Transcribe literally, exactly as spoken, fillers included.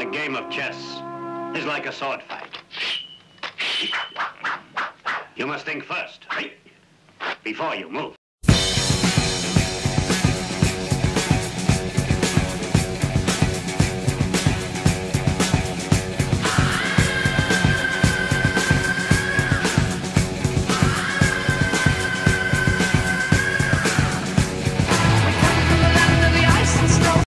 A game of chess is like a sword fight. You must think first, right? Before you move.